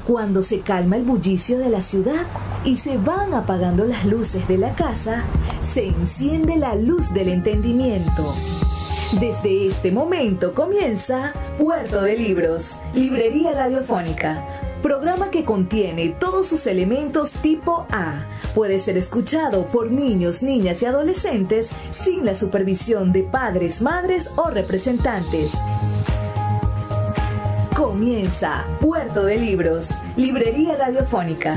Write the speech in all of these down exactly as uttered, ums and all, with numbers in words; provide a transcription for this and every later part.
Cuando se calma el bullicio de la ciudad y se van apagando las luces de la casa, se enciende la luz del entendimiento. Desde este momento comienza Puerto de Libros, Librería Radiofónica, programa que contiene todos sus elementos tipo A. Puede ser escuchado por niños, niñas y adolescentes sin la supervisión de padres, madres o representantes. Comienza Puerto de Libros, Librería Radiofónica.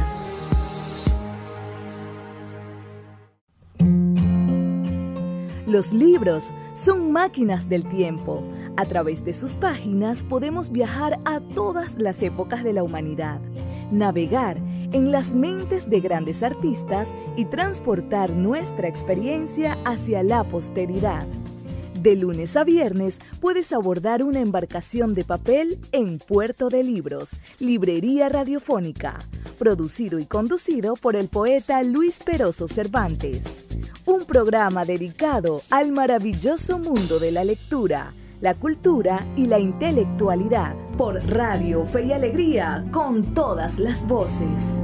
Los libros son máquinas del tiempo. A través de sus páginas podemos viajar a todas las épocas de la humanidad, navegar en las mentes de grandes artistas y transportar nuestra experiencia hacia la posteridad. De lunes a viernes puedes abordar una embarcación de papel en Puerto de Libros, Librería Radiofónica, producido y conducido por el poeta Luis Peroso Cervantes. Un programa dedicado al maravilloso mundo de la lectura, la cultura y la intelectualidad, por Radio Fe y Alegría, con todas las voces.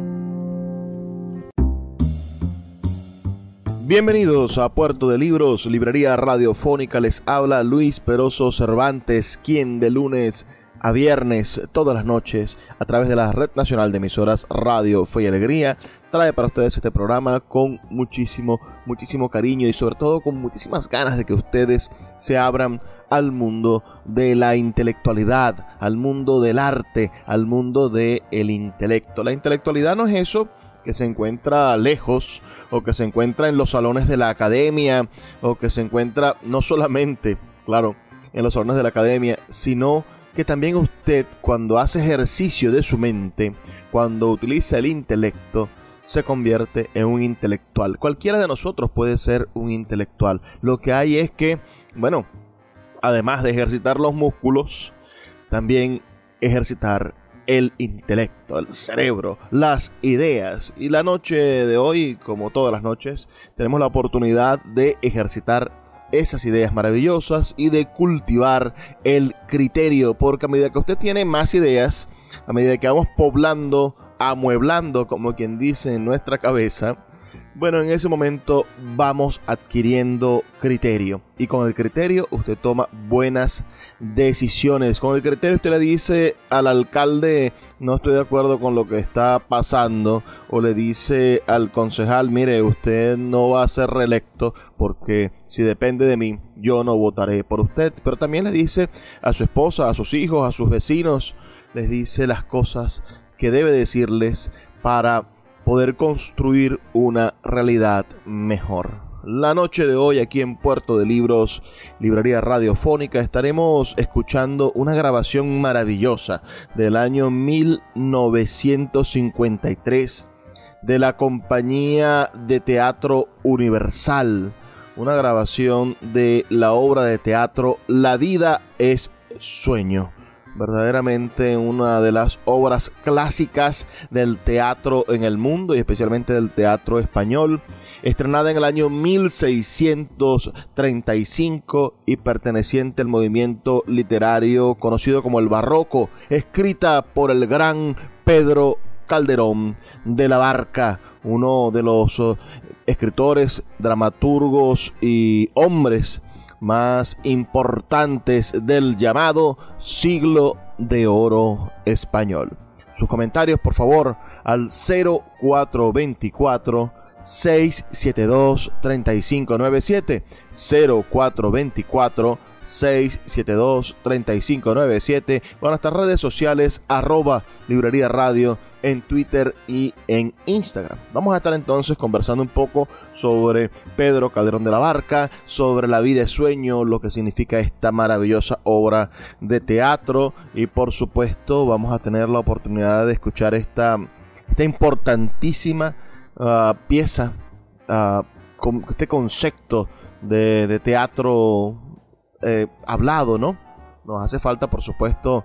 Bienvenidos a Puerto de Libros, Librería Radiofónica. Les habla Luis Peroso Cervantes, quien de lunes a viernes, todas las noches, a través de la Red Nacional de Emisoras Radio Fe y Alegría, trae para ustedes este programa con muchísimo, muchísimo cariño y sobre todo con muchísimas ganas de que ustedes se abran al mundo de la intelectualidad, al mundo del arte, al mundo del intelecto. La intelectualidad no es eso que se encuentra lejos, o que se encuentra en los salones de la academia, o que se encuentra no solamente, claro, en los salones de la academia, sino que también usted, cuando hace ejercicio de su mente, cuando utiliza el intelecto, se convierte en un intelectual. Cualquiera de nosotros puede ser un intelectual. Lo que hay es que, bueno, además de ejercitar los músculos, también ejercitar el intelecto, el cerebro, las ideas. Y la noche de hoy, como todas las noches, tenemos la oportunidad de ejercitar esas ideas maravillosas y de cultivar el criterio, porque a medida que usted tiene más ideas, a medida que vamos poblando, amueblando, como quien dice, en nuestra cabeza, bueno, en ese momento vamos adquiriendo criterio, y con el criterio usted toma buenas decisiones. Con el criterio usted le dice al alcalde: no estoy de acuerdo con lo que está pasando, o le dice al concejal: mire, usted no va a ser reelecto porque si depende de mí, yo no votaré por usted. Pero también le dice a su esposa, a sus hijos, a sus vecinos, les dice las cosas que debe decirles para poder construir una realidad mejor. La noche de hoy, aquí en Puerto de Libros, Librería Radiofónica, estaremos escuchando una grabación maravillosa del año mil novecientos cincuenta y tres de la Compañía de Teatro Universal, una grabación de la obra de teatro La vida es sueño. Verdaderamente una de las obras clásicas del teatro en el mundo y especialmente del teatro español, estrenada en el año mil seiscientos treinta y cinco y perteneciente al movimiento literario conocido como el Barroco, escrita por el gran Pedro Calderón de la Barca, uno de los uh, escritores, dramaturgos y hombres más importantes del llamado siglo de oro español. Sus comentarios, por favor, al cero cuatro veinticuatro, seiscientos setenta y dos, treinta y cinco noventa y siete, cero cuatro veinticuatro, seiscientos setenta y dos, treinta y cinco noventa y siete, con nuestras redes sociales, arroba Librería Radio, en Twitter y en Instagram. Vamos a estar entonces conversando un poco sobre Pedro Calderón de la Barca, sobre La vida es sueño, lo que significa esta maravillosa obra de teatro, y por supuesto vamos a tener la oportunidad de escuchar esta, esta importantísima uh, pieza, uh, con este concepto de, de teatro eh, hablado, ¿no? Nos hace falta, por supuesto,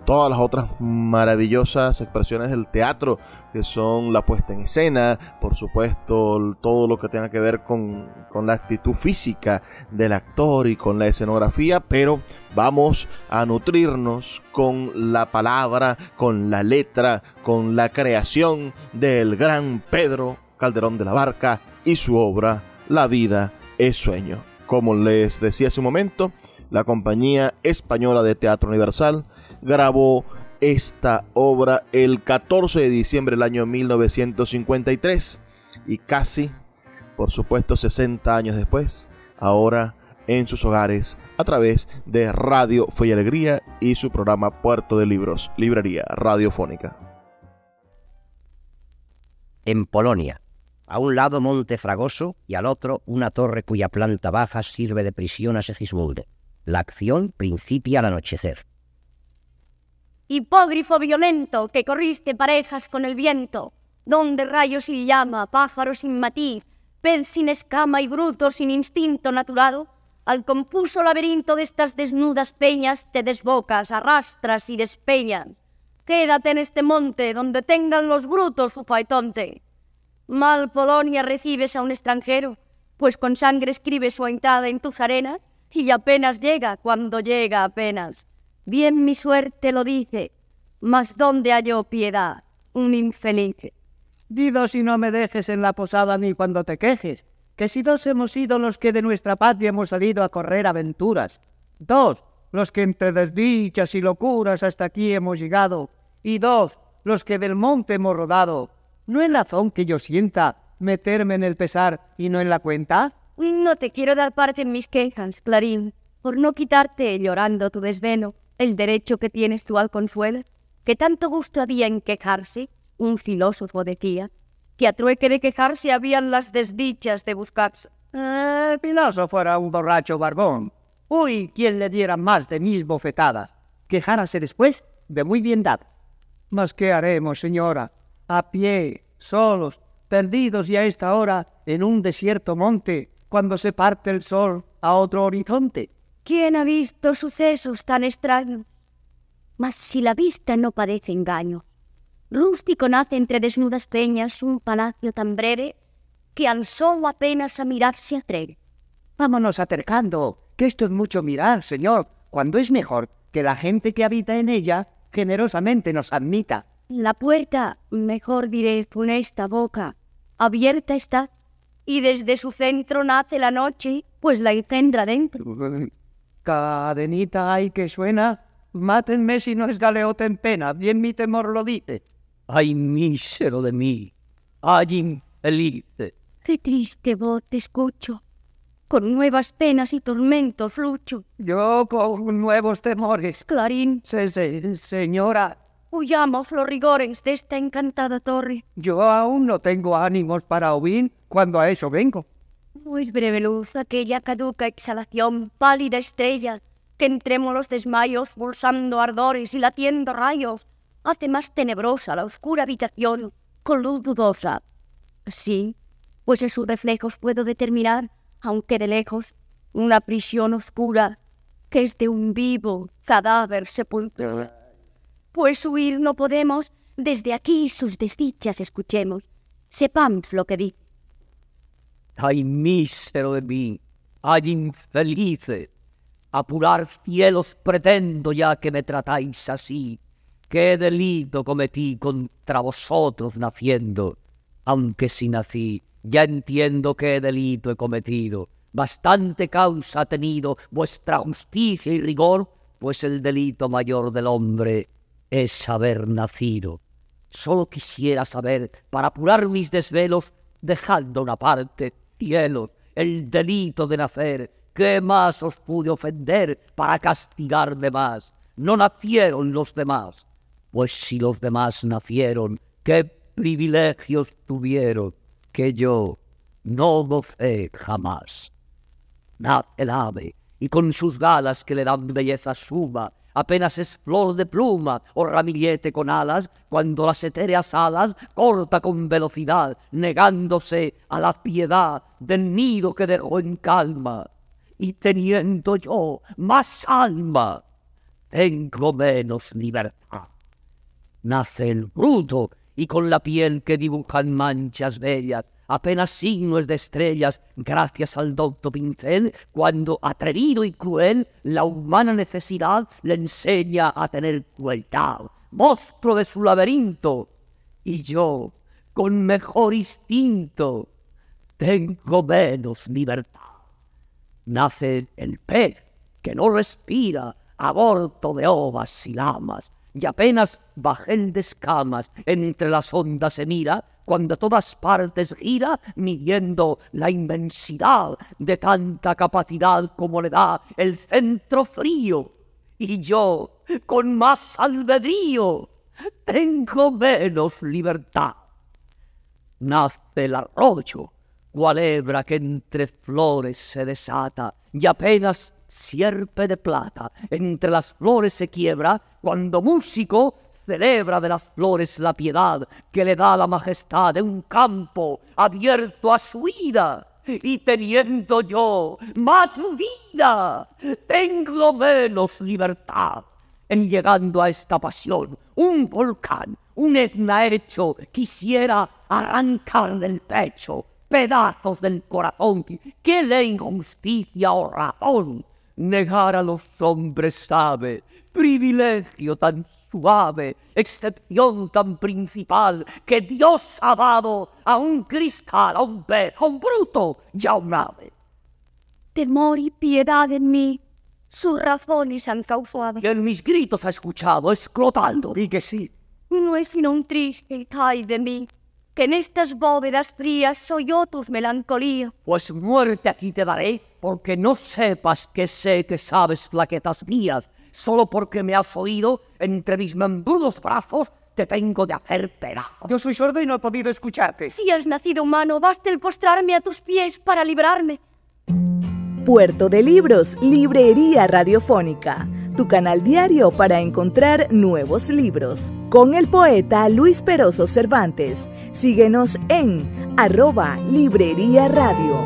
todas las otras maravillosas expresiones del teatro, que son la puesta en escena, por supuesto, todo lo que tenga que ver con, con la actitud física del actor y con la escenografía, pero vamos a nutrirnos con la palabra, con la letra, con la creación del gran Pedro Calderón de la Barca y su obra La vida es sueño. Como les decía hace un momento, la Compañía Española de Teatro Universal grabó esta obra el catorce de diciembre del año mil novecientos cincuenta y tres y casi, por supuesto, sesenta años después, ahora en sus hogares a través de Radio Fe y Alegría y su programa Puerto de Libros, Librería Radiofónica. En Polonia, a un lado Monte Fragoso y al otro una torre cuya planta baja sirve de prisión a Segismundo. La acción principia al anochecer. Hipógrifo violento, que corriste parejas con el viento, donde rayos sin llama, pájaro sin matiz, pez sin escama y bruto sin instinto natural, al confuso laberinto de estas desnudas peñas te desbocas, arrastras y despeñas. Quédate en este monte, donde tengan los brutos su faetonte. Mal Polonia recibes a un extranjero, pues con sangre escribes su entrada en tus arenas, y apenas llega cuando llega apenas. Bien mi suerte lo dice, mas ¿dónde halló piedad un infeliz? Dido si no me dejes en la posada ni cuando te quejes, que si dos hemos sido los que de nuestra patria hemos salido a correr aventuras, dos, los que entre desdichas y locuras hasta aquí hemos llegado, y dos, los que del monte hemos rodado, ¿no es razón que yo sienta meterme en el pesar y no en la cuenta? No te quiero dar parte en mis quejas, Clarín, por no quitarte, llorando tu desvelo, el derecho que tienes tú al consuelo, que tanto gusto había en quejarse, un filósofo decía, que a trueque de quejarse habían las desdichas de buscarse. El filósofo era un borracho barbón. Uy, quien le diera más de mil bofetadas, quejárase después de muy bien dado. Mas ¿qué haremos, señora? A pie, solos, perdidos y a esta hora en un desierto monte, cuando se parte el sol a otro horizonte. ¿Quién ha visto sucesos tan extraños? Mas si la vista no parece engaño, rústico nace entre desnudas peñas un palacio tan breve que al sol apenas a mirar se atreve. Vámonos acercando, que esto es mucho mirar, señor, cuando es mejor que la gente que habita en ella generosamente nos admita. La puerta, mejor diré, con esta boca, abierta está, y desde su centro nace la noche, pues la engendra dentro. Cadenita hay que suena, mátenme si no es galeota en pena, bien mi temor lo dice. ¡Ay, mísero de mí! ¡Ay, infeliz! Qué triste voz te escucho, con nuevas penas y tormentos lucho. Yo con nuevos temores. Clarín, Se, se, señora, huyamos los rigores de esta encantada torre. yo aún no tengo ánimos para huir cuando a eso vengo. No es breve luz aquella caduca exhalación, pálida estrella, que entre los desmayos, pulsando ardores y latiendo rayos, hace más tenebrosa la oscura habitación, con luz dudosa. Sí, pues en sus reflejos puedo determinar, aunque de lejos, una prisión oscura, que es de un vivo cadáver sepulcro. Pues huir no podemos, desde aquí sus desdichas escuchemos, sepamos lo que dice. ¡Ay, mísero de mí! ¡Ay, infelices! Apurar cielos pretendo ya que me tratáis así. ¿Qué delito cometí contra vosotros naciendo? Aunque si nací, ya entiendo qué delito he cometido. Bastante causa ha tenido vuestra justicia y rigor, pues el delito mayor del hombre es haber nacido. Solo quisiera saber, para apurar mis desvelos, dejando una parte, cielos, el delito de nacer. ¿Qué más os pude ofender para castigarme más? No nacieron los demás. Pues si los demás nacieron, ¿qué privilegios tuvieron que yo no gocé jamás? Nace el ave, y con sus galas que le dan belleza suma, apenas es flor de pluma o ramillete con alas, cuando las etéreas alas corta con velocidad, negándose a la piedad del nido que dejó en calma, y teniendo yo más alma, tengo menos libertad. Nace el bruto y con la piel que dibujan manchas bellas, apenas signos de estrellas, gracias al docto pincel, cuando atrevido y cruel la humana necesidad le enseña a tener crueldad, monstruo de su laberinto. Y yo, con mejor instinto, tengo menos libertad. Nace el pez que no respira, aborto de ovas y lamas, y apenas bajel de escamas entre las ondas se mira, cuando a todas partes gira, midiendo la inmensidad de tanta capacidad como le da el centro frío. Y yo, con más albedrío, tengo menos libertad. Nace el arroyo, cual hebra que entre flores se desata, y apenas sierpe de plata entre las flores se quiebra, cuando músico celebra de las flores la piedad que le da la majestad de un campo abierto a su ida. Y teniendo yo más vida, tengo menos libertad. En llegando a esta pasión, un volcán, un etna hecho, quisiera arrancar del pecho pedazos del corazón que le injusticia o razón. Negar a los hombres sabe, privilegio tan suave, excepción tan principal, que Dios ha dado a un cristal, a un pez, a un bruto y a un ave. Temor y piedad en mí, sus razones han causado. Que en mis gritos ha escuchado, es Clotaldo, di que sí. No es sino un triste ay de mí, que en estas bóvedas frías soy yo tus melancolía. Pues muerte aquí te daré, porque no sepas que sé que sabes flaquetas mías. Solo porque me has oído, entre mis membrudos brazos, te tengo de hacer pedazos. Yo soy sordo y no he podido escucharte. Si has nacido humano, basta el postrarme a tus pies para librarme. Puerto de Libros, Librería Radiofónica, tu canal diario para encontrar nuevos libros. Con el poeta Luis Peroso Cervantes. Síguenos en arroba Librería Radio.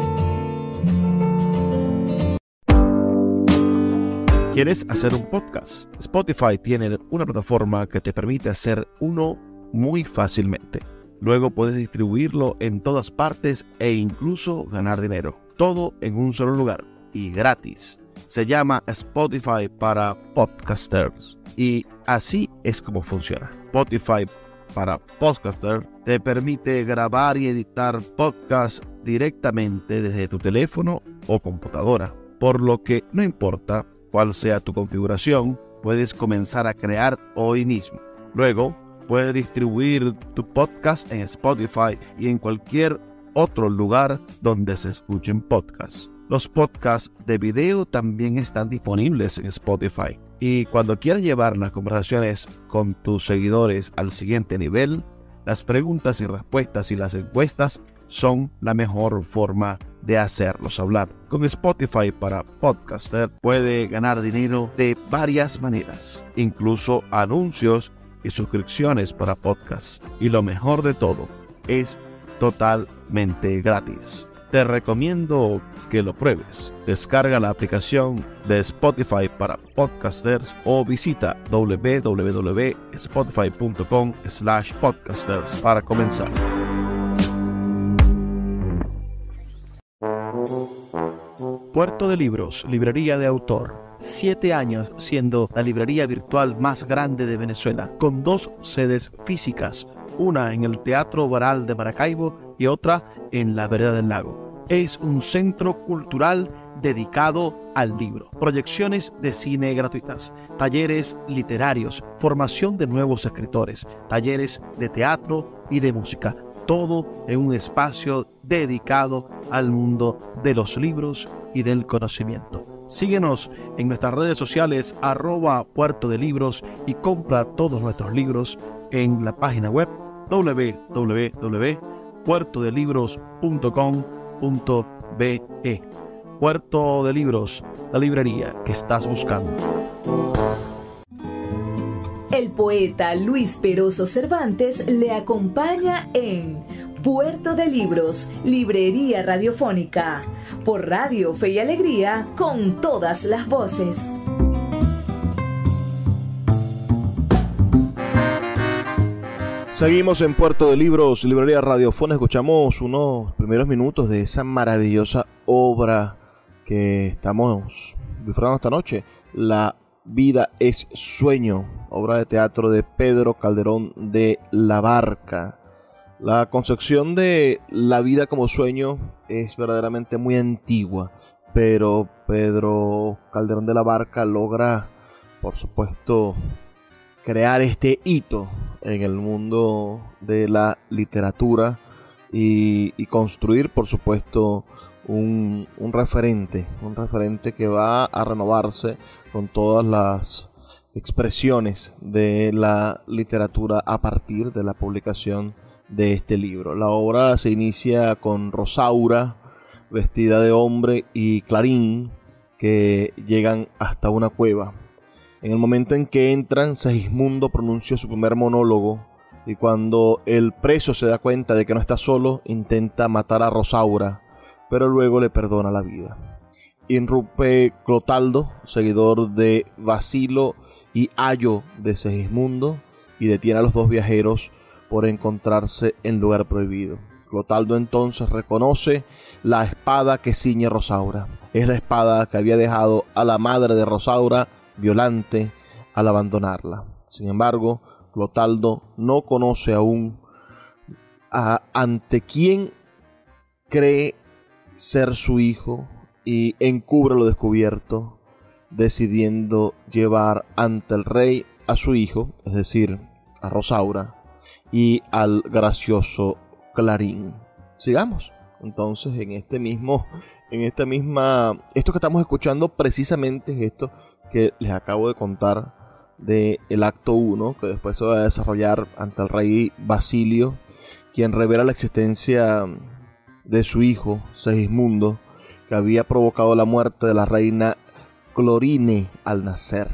¿Quieres hacer un podcast? Spotify tiene una plataforma que te permite hacer uno muy fácilmente. Luego puedes distribuirlo en todas partes e incluso ganar dinero. Todo en un solo lugar y gratis. Se llama Spotify para podcasters y así es como funciona. Spotify para podcasters te permite grabar y editar podcasts directamente desde tu teléfono o computadora, por lo que no importa cuál sea tu configuración, puedes comenzar a crear hoy mismo. Luego puedes distribuir tu podcast en Spotify y en cualquier otro lugar donde se escuchen podcasts. Los podcasts de video también están disponibles en Spotify. Y cuando quieras llevar las conversaciones con tus seguidores al siguiente nivel, las preguntas y respuestas y las encuestas son la mejor forma de hacerlos hablar. Con Spotify para podcaster puede ganar dinero de varias maneras, incluso anuncios y suscripciones para podcasts. Y lo mejor de todo, es totalmente gratis. Te recomiendo que lo pruebes. Descarga la aplicación de Spotify para podcasters o visita w w w punto spotify punto com slash podcasters para comenzar. Puerto de Libros, librería de autor. Siete años siendo la librería virtual más grande de Venezuela, con dos sedes físicas, una en el Teatro Baral de Maracaibo y otra en la Vereda del Lago. Es un centro cultural dedicado al libro, proyecciones de cine gratuitas, talleres literarios, formación de nuevos escritores, talleres de teatro y de música, todo en un espacio dedicado al mundo de los libros y del conocimiento. Síguenos en nuestras redes sociales arroba Puerto de Libros y compra todos nuestros libros en la página web w w w punto puerto de libros punto com punto be. Puerto de Libros, la librería que estás buscando. El poeta Luis Peroso Cervantes le acompaña en Puerto de Libros, Librería Radiofónica, por Radio Fe y Alegría, con todas las voces. Seguimos en Puerto de Libros, librería radiofónica. Escuchamos unos primeros minutos de esa maravillosa obra que estamos disfrutando esta noche, La vida es sueño, obra de teatro de Pedro Calderón de la Barca. La concepción de la vida como sueño es verdaderamente muy antigua, pero Pedro Calderón de la Barca logra, por supuesto, crear este hito en el mundo de la literatura y, y construir, por supuesto, un, un referente, un referente que va a renovarse con todas las expresiones de la literatura a partir de la publicación de este libro. La obra se inicia con Rosaura, vestida de hombre, y Clarín, que llegan hasta una cueva. En el momento en que entran, Segismundo pronuncia su primer monólogo, y cuando el preso se da cuenta de que no está solo, intenta matar a Rosaura, pero luego le perdona la vida. Irrumpe Clotaldo, seguidor de Basilo y ayo de Segismundo, y detiene a los dos viajeros por encontrarse en lugar prohibido. Clotaldo entonces reconoce la espada que ciñe Rosaura. Es la espada que había dejado a la madre de Rosaura Violante al abandonarla. Sin embargo, Clotaldo no conoce aún a, ante quién cree ser su hijo, y encubre lo descubierto, decidiendo llevar ante el rey a su hijo, es decir, a Rosaura, y al gracioso Clarín. Sigamos entonces en este mismo, en esta misma, esto que estamos escuchando precisamente es esto que les acabo de contar de el acto uno, que después se va a desarrollar ante el rey Basilio, quien revela la existencia de su hijo Segismundo, que había provocado la muerte de la reina Clorine al nacer.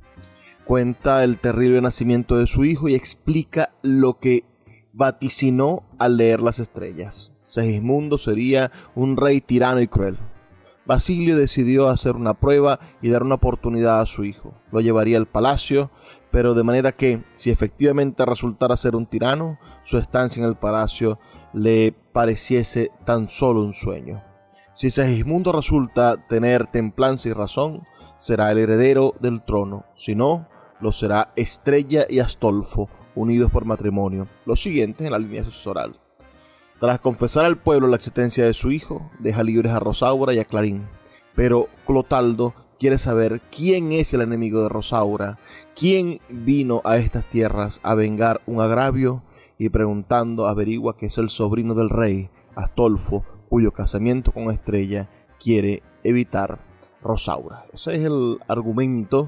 Cuenta el terrible nacimiento de su hijo y explica lo que vaticinó al leer las estrellas. Segismundo sería un rey tirano y cruel. Basilio decidió hacer una prueba y dar una oportunidad a su hijo. Lo llevaría al palacio, pero de manera que, si efectivamente resultara ser un tirano, su estancia en el palacio le pareciese tan solo un sueño. Si Segismundo resulta tener templanza y razón, será el heredero del trono. Si no, lo será Estrella y Astolfo, unidos por matrimonio, los siguientes en la línea sucesoral. Tras confesar al pueblo la existencia de su hijo, deja libres a Rosaura y a Clarín. Pero Clotaldo quiere saber quién es el enemigo de Rosaura, quién vino a estas tierras a vengar un agravio, y preguntando averigua que es el sobrino del rey, Astolfo, cuyo casamiento con Estrella quiere evitar Rosaura. Ese es el argumento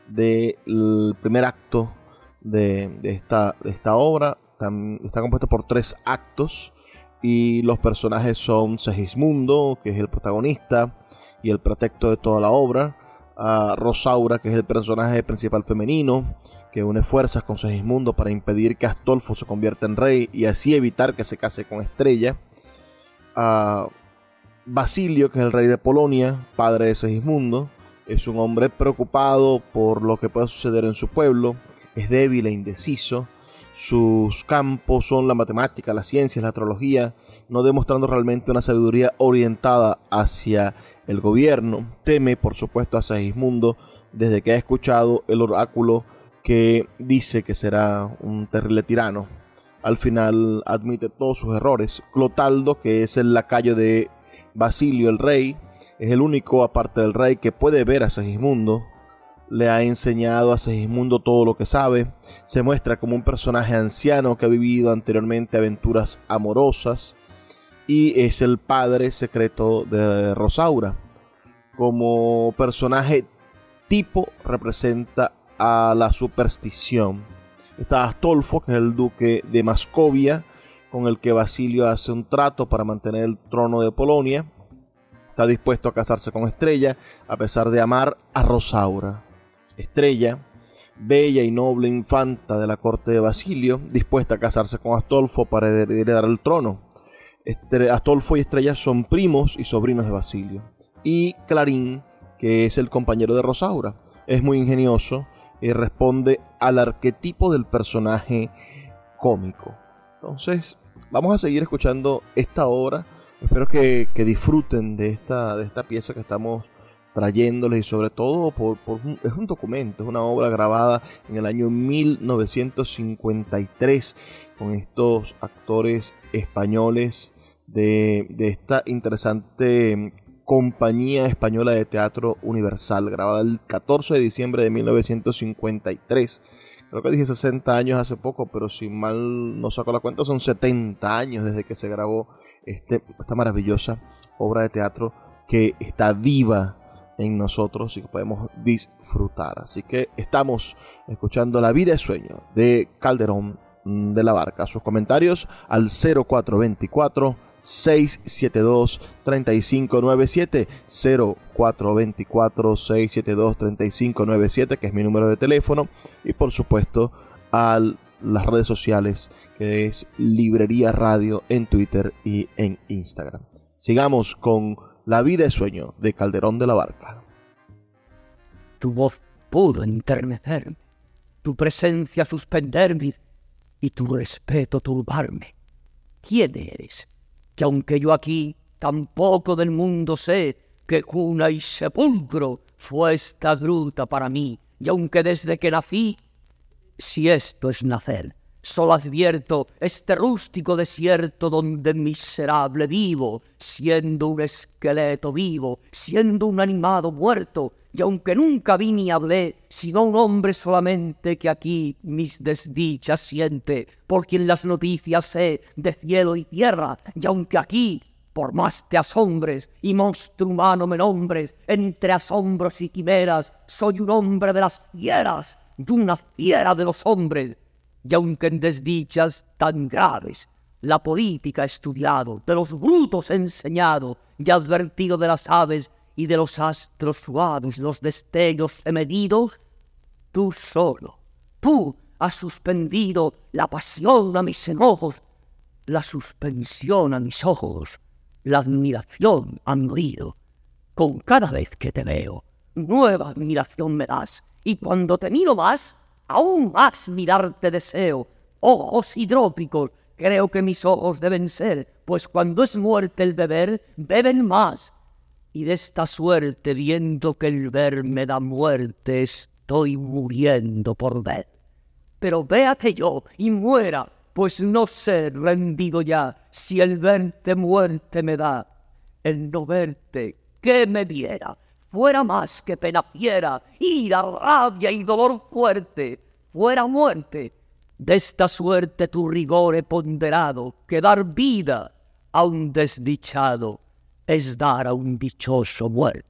del primer acto de, de, esta, de esta obra. Está compuesto por tres actos y los personajes son Segismundo, que es el protagonista y el pretexto de toda la obra, a Rosaura, que es el personaje principal femenino, que une fuerzas con Segismundo para impedir que Astolfo se convierta en rey y así evitar que se case con Estrella, a Basilio, que es el rey de Polonia, padre de Segismundo. Es un hombre preocupado por lo que pueda suceder en su pueblo, es débil e indeciso. Sus campos son la matemática, las ciencias, la astrología, no demostrando realmente una sabiduría orientada hacia el gobierno. Teme, por supuesto, a Segismundo desde que ha escuchado el oráculo que dice que será un terrible tirano. Al final admite todos sus errores. Clotaldo, que es el lacayo de Basilio el rey, es el único, aparte del rey, que puede ver a Segismundo. Le ha enseñado a Segismundo todo lo que sabe. Se muestra como un personaje anciano que ha vivido anteriormente aventuras amorosas y es el padre secreto de Rosaura. Como personaje tipo representa a la superstición. Está Astolfo, que es el duque de Mascovia, con el que Basilio hace un trato para mantener el trono de Polonia. Está dispuesto a casarse con Estrella, a pesar de amar a Rosaura. Estrella, bella y noble infanta de la corte de Basilio, dispuesta a casarse con Astolfo para heredar el trono. Este, Astolfo y Estrella son primos y sobrinos de Basilio. Y Clarín, que es el compañero de Rosaura, es muy ingenioso y responde al arquetipo del personaje cómico. Entonces, vamos a seguir escuchando esta obra. Espero que, que disfruten de esta, de esta pieza que estamos trayéndoles, y sobre todo por, por un, es un documento, es una obra grabada en el año mil novecientos cincuenta y tres con estos actores españoles de, de esta interesante compañía española de teatro Universal, grabada el catorce de diciembre de mil novecientos cincuenta y tres. Creo que dije sesenta años hace poco, pero si mal no saco la cuenta, son setenta años desde que se grabó este, esta maravillosa obra de teatro que está viva en nosotros y que podemos disfrutar. Así que estamos escuchando La vida es sueño de Calderón de la Barca. Sus comentarios al cero cuatro veinticuatro, seiscientos setenta y dos, treinta y cinco noventa y siete, cero cuatro veinticuatro, seiscientos setenta y dos, treinta y cinco noventa y siete, que es mi número de teléfono, y por supuesto a las redes sociales, que es Librería Radio en Twitter y en Instagram. Sigamos con La vida es sueño de Calderón de la Barca. Tu voz pudo enternecerme, tu presencia suspenderme y tu respeto turbarme. ¿Quién eres? Que aunque yo aquí tampoco del mundo sé, que cuna y sepulcro fue esta gruta para mí, y aunque desde que nací, si esto es nacer, solo advierto este rústico desierto donde miserable vivo, siendo un esqueleto vivo, siendo un animado muerto, y aunque nunca vi ni hablé, sino un hombre solamente que aquí mis desdichas siente, por quien las noticias sé de cielo y tierra, y aunque aquí, por más te asombres y monstruo humano me nombres, entre asombros y quimeras, soy un hombre de las fieras y una fiera de los hombres. Y aunque en desdichas tan graves la política he estudiado, de los brutos he enseñado, y advertido de las aves y de los astros suaves los destellos he medido, tú solo, tú has suspendido la pasión a mis enojos, la suspensión a mis ojos, la admiración a mi oído. Con cada vez que te veo, nueva admiración me das, y cuando te miro más, aún más mirarte deseo. Ojos hidrópicos, creo que mis ojos deben ser, pues cuando es muerte el beber, beben más. Y de esta suerte, viendo que el ver me da muerte, estoy muriendo por ver. Pero véate yo y muera, pues no sé, rendido ya, si el verte muerte me da. El no verte, ¿qué me diera? Fuera más que pena fiera, ira, rabia y dolor fuerte, fuera muerte. De esta suerte tu rigor he ponderado, que dar vida a un desdichado es dar a un dichoso muerte.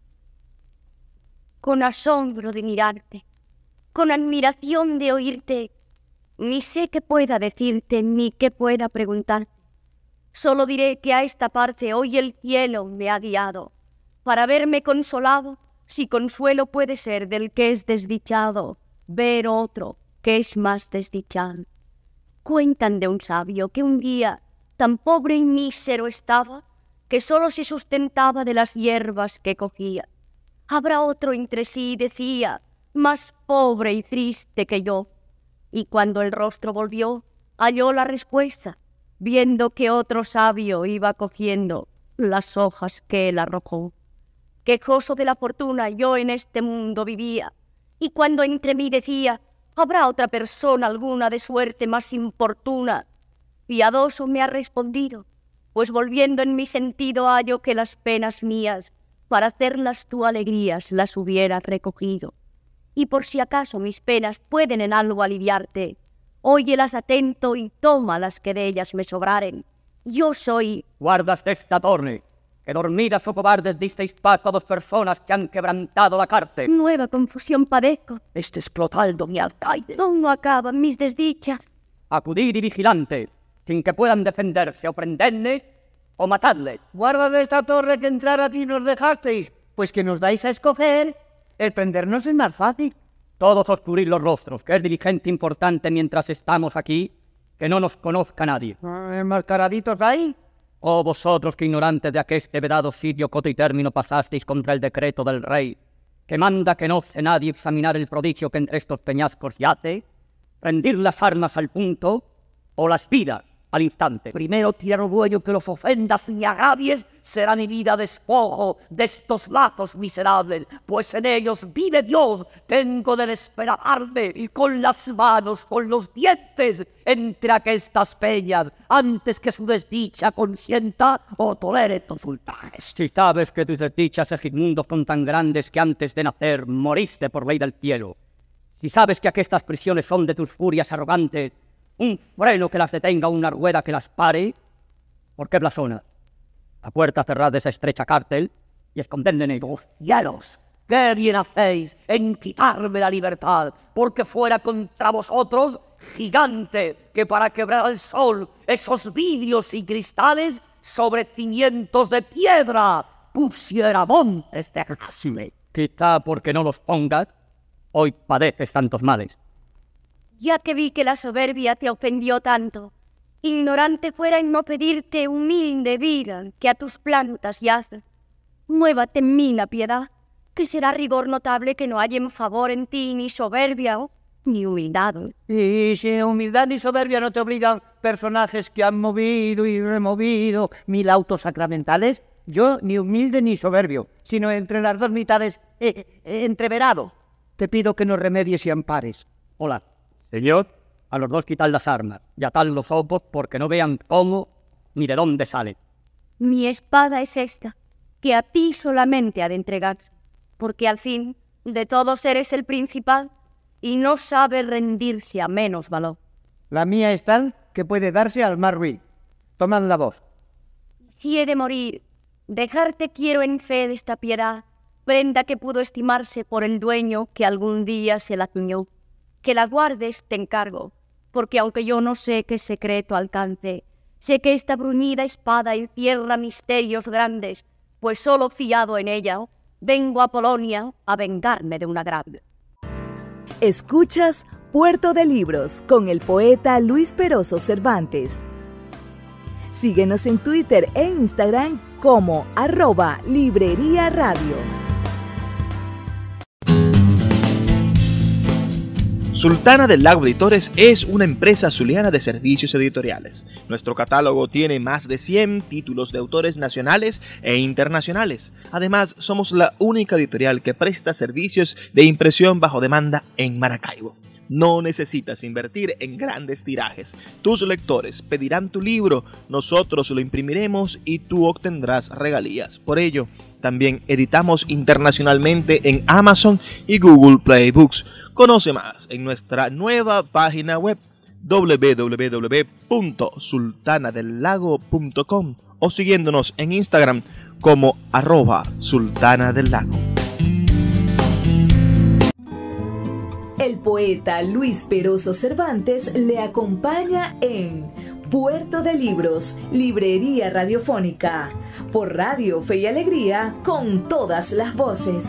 Con asombro de mirarte, con admiración de oírte, ni sé qué pueda decirte, ni qué pueda preguntarte. Solo diré que a esta parte hoy el cielo me ha guiado, para verme consolado, si consuelo puede ser del que es desdichado, ver otro que es más desdichado. Cuentan de un sabio que un día tan pobre y mísero estaba, que solo se sustentaba de las hierbas que cogía. Habrá otro entre sí, decía, más pobre y triste que yo. Y cuando el rostro volvió, halló la respuesta, viendo que otro sabio iba cogiendo las hojas que él arrojó. Quejoso de la fortuna yo en este mundo vivía, y cuando entre mí decía, habrá otra persona alguna de suerte más importuna, piadoso me ha respondido, pues volviendo en mi sentido hallo que las penas mías, para hacerlas tu alegrías, las hubieras recogido. Y por si acaso mis penas pueden en algo aliviarte, óyelas atento y toma las que de ellas me sobraren. Yo soy... Guardas de esta torre, que dormidas o cobardes disteis paso a dos personas que han quebrantado la cárcel. Nueva confusión padezco. Este es Clotaldo, mi alcaide. Aún no acaban mis desdichas. Acudid y vigilante, sin que puedan defenderse o prenderle o matadle. Guarda de esta torre que entrar a ti nos dejasteis, pues que nos dais a escoger, el prendernos es más fácil. Todos oscurid los rostros, que es dirigente importante mientras estamos aquí, que no nos conozca nadie. ¿Enmascaraditos ahí? Oh, vosotros que ignorantes de aqueste vedado sitio coto y término pasasteis contra el decreto del rey, que manda que no ose nadie examinar el prodigio que entre estos peñascos yace, rendir las armas al punto o las vidas al instante. Primero, tierno dueño, que los ofendas y agravies, será mi vida despojo de estos lazos miserables, pues en ellos vive Dios. Tengo de desesperarme con las manos, con los dientes, entre aquestas peñas, antes que su desdicha consienta o tolere tus ultrajes. Si sabes que tus desdichas, Segismundo, son tan grandes que antes de nacer moriste por ley del cielo, si sabes que aquestas prisiones son de tus furias arrogantes, un freno que las detenga, una rueda que las pare, ¿por qué blasona? La puerta cerrada de esa estrecha cárcel y escondedme en ellos. ¡Cielos! ¿Qué bien hacéis en quitarme la libertad? Porque fuera contra vosotros gigante que para quebrar al sol esos vidrios y cristales sobre cimientos de piedra pusiera montes de jasme. Quizá porque no los pongas, hoy padeces tantos males. Ya que vi que la soberbia te ofendió tanto, ignorante fuera en no pedirte humilde vida que a tus plantas yace. Muévate en mí la piedad, que será rigor notable que no hallen favor en ti ni soberbia ni humildad. Y si humildad ni soberbia no te obligan personajes que han movido y removido mil autos sacramentales, yo ni humilde ni soberbio, sino entre las dos mitades eh, eh, entreverado. Te pido que nos remedies y ampares. Hola. Señor, a los dos quitad las armas y atad los ojos porque no vean cómo ni de dónde salen. Mi espada es esta, que a ti solamente ha de entregarse, porque al fin de todos eres el principal y no sabe rendirse a menos valor. La mía es tal que puede darse al más ruin. Tomad la voz. Si he de morir, dejarte quiero en fe de esta piedad, prenda que pudo estimarse por el dueño que algún día se la ciñó. Que la guardes te encargo, porque aunque yo no sé qué secreto alcance, sé que esta bruñida espada encierra misterios grandes, pues solo fiado en ella, vengo a Polonia a vengarme de una grande. Escuchas Puerto de Libros con el poeta Luis Peroso Cervantes. Síguenos en Twitter e Instagram como arroba Librería Radio. Sultana del Lago Editores es una empresa zuliana de servicios editoriales. Nuestro catálogo tiene más de cien títulos de autores nacionales e internacionales. Además, somos la única editorial que presta servicios de impresión bajo demanda en Maracaibo. No necesitas invertir en grandes tirajes. Tus lectores pedirán tu libro, nosotros lo imprimiremos y tú obtendrás regalías. Por ello, también editamos internacionalmente en Amazon y Google Play Books. Conoce más en nuestra nueva página web doble u doble u doble u punto sultana del lago punto com o siguiéndonos en Instagram como arroba sultana del lago. El poeta Luis Peroso Cervantes le acompaña en Puerto de Libros, Librería Radiofónica, por Radio Fe y Alegría, con todas las voces.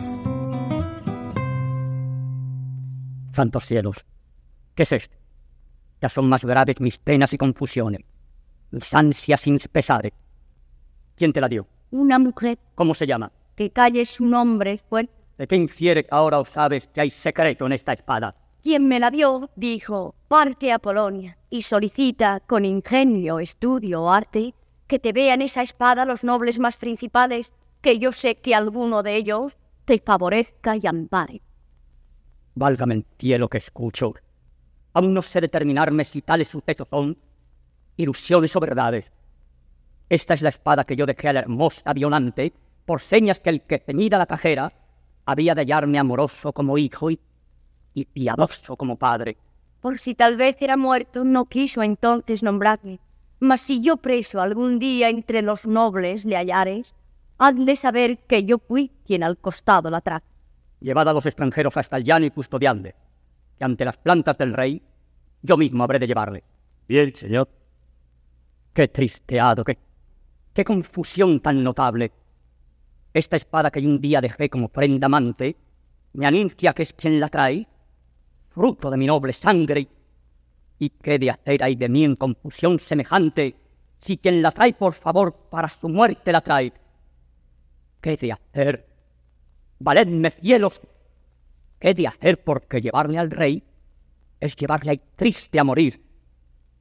Santos cielos, ¿qué es esto? Ya son más graves mis penas y confusiones, mis ansias sin pesares. ¿Quién te la dio? Una mujer. ¿Cómo se llama? Que calle su nombre, pues. ¿De qué infiere que ahora os sabes que hay secreto en esta espada? Quien me la dio, dijo, parte a Polonia y solicita con ingenio, estudio o arte que te vean esa espada los nobles más principales, que yo sé que alguno de ellos te favorezca y ampare. Válgame el cielo que escucho. Aún no sé determinarme si tales sucesos son ilusiones o verdades. Esta es la espada que yo dejé a la hermosa Violante, por señas que el que ceñida la cajera había de hallarme amoroso como hijo y, y piadoso como padre. Por si tal vez era muerto, no quiso entonces nombrarme. Mas si yo preso algún día entre los nobles le hallares, han de saber que yo fui quien al costado la trajo. Llevad a los extranjeros hasta el llano y custodiadle, que ante las plantas del rey yo mismo habré de llevarle. Bien, señor. Qué tristeado, qué, qué confusión tan notable. Esta espada que yo un día dejé como prenda amante, me anuncia que es quien la trae, fruto de mi noble sangre. ¿Y qué de hacer hay de mí en confusión semejante, si quien la trae por favor para su muerte la trae? ¿Qué de hacer? Valedme cielos, ¿qué de hacer? Porque llevarle al rey es llevarle triste a morir.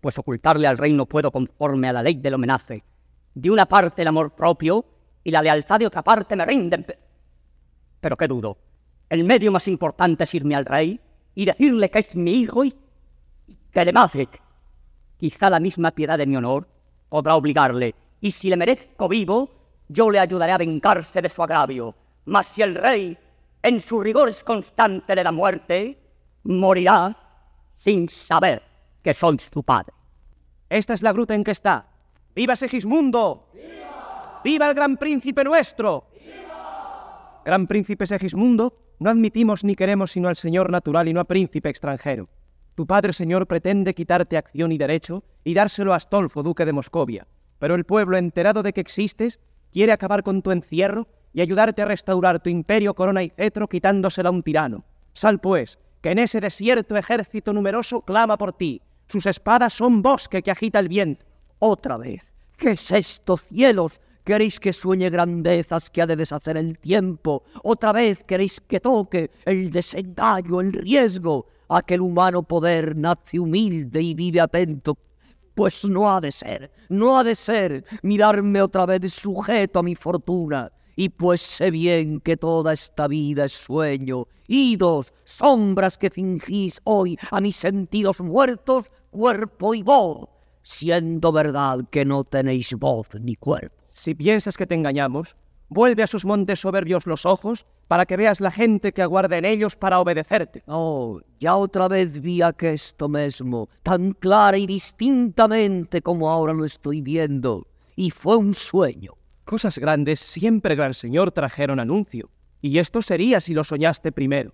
pues ocultarle al rey no puedo conforme a la ley del homenaje. De una parte el amor propio y la lealtad de otra parte me rinden. Pe- Pero qué dudo. El medio más importante es irme al rey y decirle que es mi hijo y y que le mate. Quizá la misma piedad de mi honor podrá obligarle, y si le merezco vivo, yo le ayudaré a vengarse de su agravio. Mas si el rey, en sus rigores constante de la muerte, morirá sin saber que soy su padre. Esta es la gruta en que está. ¡Viva Segismundo! ¡Viva! ¡Viva el gran príncipe nuestro! ¡Viva! Gran príncipe Segismundo, no admitimos ni queremos sino al señor natural y no a príncipe extranjero. Tu padre, señor, pretende quitarte acción y derecho y dárselo a Astolfo, duque de Moscovia. Pero el pueblo, enterado de que existes, quiere acabar con tu encierro y ayudarte a restaurar tu imperio, corona y cetro, quitándosela a un tirano. Sal, pues, que en ese desierto ejército numeroso clama por ti. Sus espadas son bosque que agita el viento. Otra vez, ¿qué es esto, cielos? ¿Queréis que sueñe grandezas que ha de deshacer el tiempo? Otra vez queréis que toque el desengaño, el riesgo. Aquel humano poder nace humilde y vive atento. Pues no ha de ser, no ha de ser mirarme otra vez sujeto a mi fortuna. Y pues sé bien que toda esta vida es sueño, idos, sombras que fingís hoy a mis sentidos muertos, cuerpo y voz, siendo verdad que no tenéis voz ni cuerpo. Si piensas que te engañamos, vuelve a sus montes soberbios los ojos para que veas la gente que aguarda en ellos para obedecerte. Oh, ya otra vez vi esto mismo, tan clara y distintamente como ahora lo estoy viendo, y fue un sueño. Cosas grandes siempre, gran señor, trajeron anuncio, y esto sería si lo soñaste primero.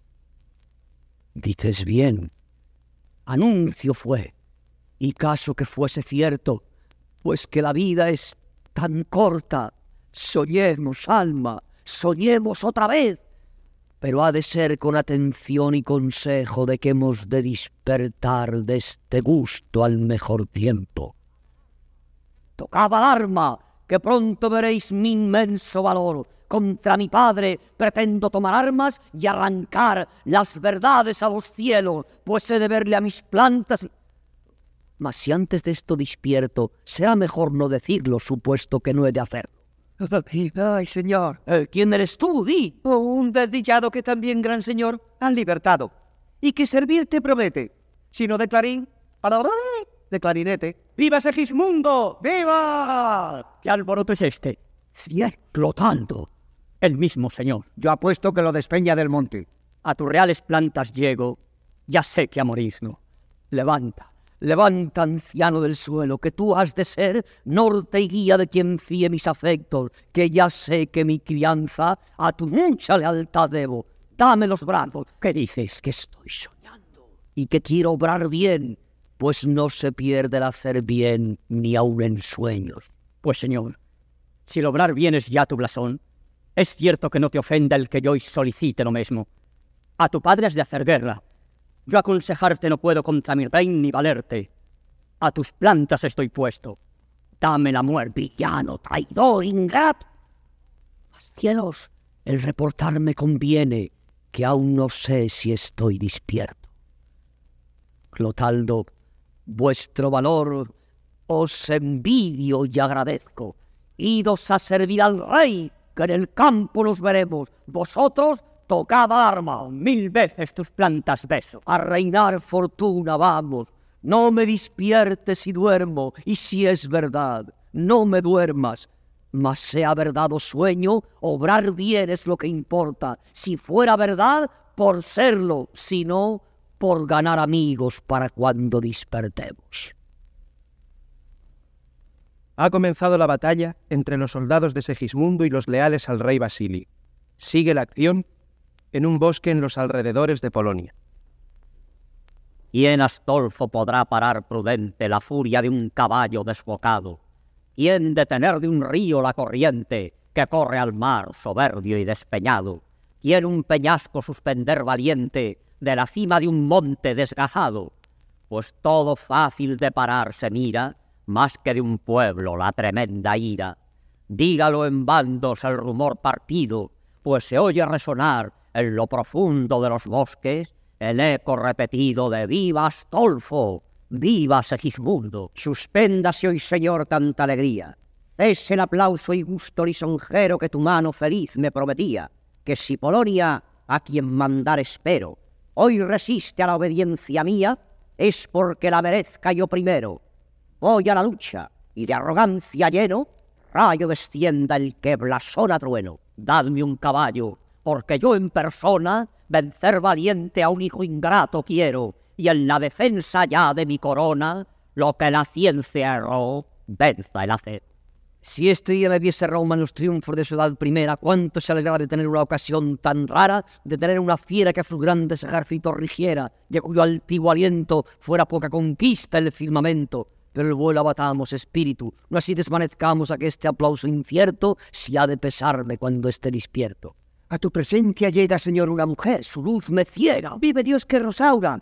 Dices bien, anuncio fue, y caso que fuese cierto, pues que la vida es tan corta, soñemos, alma, soñemos otra vez, pero ha de ser con atención y consejo de que hemos de despertar de este gusto al mejor tiempo. Tocaba el arma, que pronto veréis mi inmenso valor. Contra mi padre pretendo tomar armas y arrancar las verdades a los cielos, pues he de verle a mis plantas. Mas si antes de esto despierto, será mejor no decirlo, supuesto que no he de hacerlo. Ay, señor. Eh, ¿Quién eres tú? Di. Oh, un desdichado que también, gran señor, han libertado. Y que servirte promete. Sino de clarín, para de clarinete. ¡Viva Segismundo! ¡Viva! ¿Qué alboroto es este? Si es Clotaldo, el mismo señor. Yo apuesto que lo despeña del monte. A tus reales plantas llego, ya sé que a morir no. Levanta, levanta, anciano del suelo, que tú has de ser norte y guía de quien fíe mis afectos, que ya sé que mi crianza a tu mucha lealtad debo. Dame los brazos. ¿Qué dices? Que estoy soñando y que quiero obrar bien, pues no se pierde el hacer bien ni aun en sueños. Pues, señor, si el obrar bien es ya tu blasón, es cierto que no te ofenda el que yo hoy solicite lo mismo. A tu padre has de hacer guerra. Yo aconsejarte no puedo contra mi rey ni valerte. A tus plantas estoy puesto. Dame la muerte, villano, traidor, ingrato. Mas cielos, el reportarme conviene, que aún no sé si estoy despierto. Clotaldo, vuestro valor os envidio y agradezco. Idos a servir al rey, que en el campo nos veremos. Vosotros, tocad arma, mil veces tus plantas beso. A reinar fortuna vamos. No me despiertes si duermo, y si es verdad, no me duermas. Mas sea verdad o sueño, obrar bien es lo que importa. Si fuera verdad, por serlo, si no, por ganar amigos para cuando despertemos. Ha comenzado la batalla entre los soldados de Segismundo y los leales al rey Basili. Sigue la acción en un bosque en los alrededores de Polonia. ¿Quién, Astolfo, podrá parar prudente la furia de un caballo desbocado? ¿Quién detener de un río la corriente que corre al mar soberbio y despeñado? ¿Quién un peñasco suspender valiente de la cima de un monte desgajado? Pues todo fácil de parar se mira, más que de un pueblo la tremenda ira. Dígalo en bandos el rumor partido, pues se oye resonar en lo profundo de los bosques el eco repetido de «¡Viva Astolfo!». ¡Viva Segismundo! Suspéndase hoy, señor, tanta alegría. Es el aplauso y gusto lisonjero que tu mano feliz me prometía, que si Polonia, a quien mandar espero, hoy resiste a la obediencia mía, es porque la merezca yo primero. Voy a la lucha, y de arrogancia lleno, rayo descienda el que blasona trueno. Dadme un caballo, porque yo en persona vencer valiente a un hijo ingrato quiero, y en la defensa ya de mi corona, lo que la ciencia erró, venza el hacer. Si este día me viese Roma en los triunfos de su edad primera, cuánto se alegraba de tener una ocasión tan rara, de tener una fiera que a sus grandes ejércitos rigiera, y a cuyo altivo aliento fuera poca conquista el firmamento. Pero el vuelo abatamos, espíritu, no así desvanezcamos a que este aplauso incierto, si ha de pesarme cuando esté despierto. A tu presencia llega, señor, una mujer, su luz me ciega. Vive Dios que Rosaura.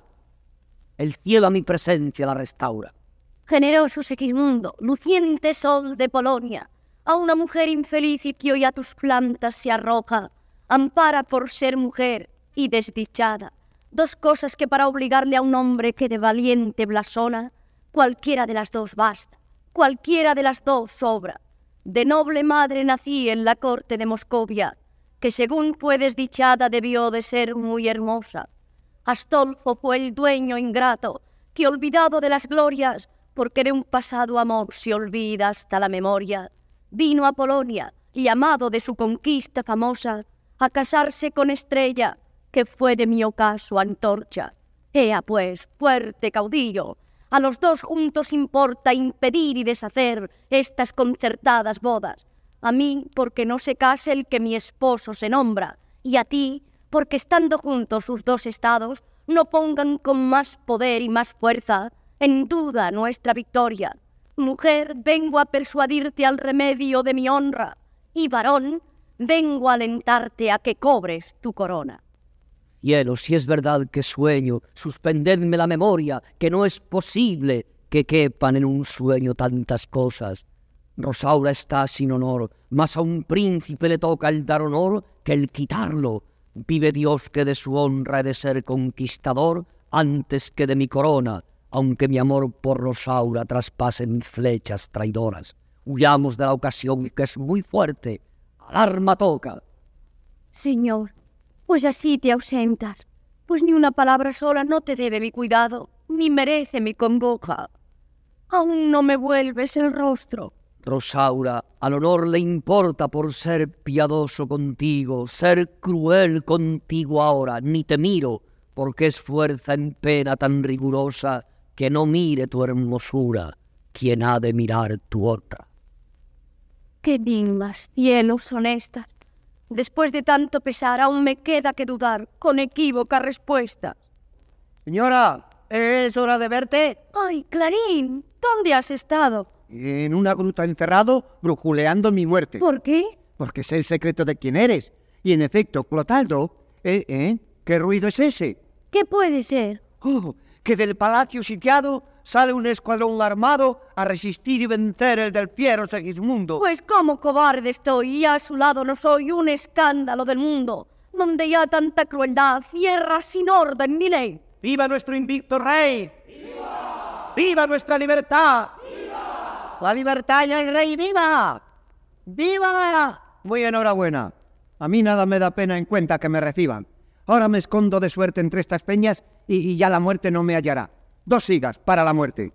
El cielo a mi presencia la restaura. Generoso Segismundo, luciente sol de Polonia, a una mujer infeliz y que hoy a tus plantas se arroja, ampara por ser mujer y desdichada, dos cosas que para obligarle a un hombre que de valiente blasona, cualquiera de las dos basta, cualquiera de las dos sobra. De noble madre nací en la corte de Moscovia, que según fue desdichada debió de ser muy hermosa. Astolfo fue el dueño ingrato, que olvidado de las glorias, porque de un pasado amor se olvida hasta la memoria, vino a Polonia, llamado de su conquista famosa, a casarse con Estrella, que fue de mi ocaso antorcha. Ea pues, fuerte caudillo, a los dos juntos importa impedir y deshacer estas concertadas bodas. A mí, porque no se case el que mi esposo se nombra, y a ti, porque estando juntos sus dos estados, no pongan con más poder y más fuerza en duda nuestra victoria. Mujer, vengo a persuadirte al remedio de mi honra, y varón, vengo a alentarte a que cobres tu corona. Cielo, si es verdad que sueño, suspendedme la memoria, que no es posible que quepan en un sueño tantas cosas. Rosaura está sin honor, mas a un príncipe le toca el dar honor que el quitarlo. Vive Dios que de su honra he de ser conquistador antes que de mi corona, aunque mi amor por Rosaura traspasen flechas traidoras. Huyamos de la ocasión que es muy fuerte, al arma toca. Señor, pues así te ausentas, pues ni una palabra sola no te debe mi cuidado, ni merece mi congoja. Aún no me vuelves el rostro. Rosaura, al honor le importa por ser piadoso contigo, ser cruel contigo ahora, ni te miro, porque es fuerza en pena tan rigurosa que no mire tu hermosura, quien ha de mirar tu otra. Qué dignas, cielos son estas. Después de tanto pesar, aún me queda que dudar con equívocas respuestas. Señora, ¿es hora de verte? Ay, Clarín, ¿dónde has estado? En una gruta encerrado, brujuleando mi muerte. ¿Por qué? Porque sé el secreto de quién eres. Y en efecto, Clotaldo, ¿eh? ¿eh? ¿Qué ruido es ese? ¿Qué puede ser? Oh, que del palacio sitiado sale un escuadrón armado a resistir y vencer el del fiero Segismundo. Pues como cobarde estoy, y a su lado no soy un escándalo del mundo, donde ya tanta crueldad, tierra sin orden ni ley. ¡Viva nuestro invicto rey! ¡Viva! ¡Viva nuestra libertad! ¡Viva! ¡La libertad y el rey viva! ¡Viva! Muy enhorabuena. A mí nada me da pena en cuenta que me reciban. Ahora me escondo de suerte entre estas peñas y, y ya la muerte no me hallará. Dos sigas para la muerte.